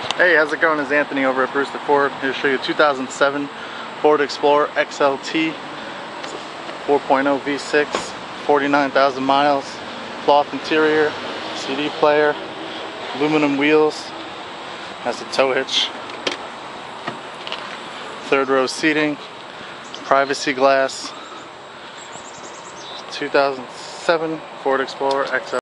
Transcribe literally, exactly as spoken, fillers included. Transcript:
Hey, how's it going? It's Anthony over at Brewster Ford. Here to show you a two thousand seven Ford Explorer X L T. It's a four point oh V six, forty-nine thousand miles, cloth interior, C D player, aluminum wheels, has a tow hitch, third row seating, privacy glass. two thousand seven Ford Explorer X L T.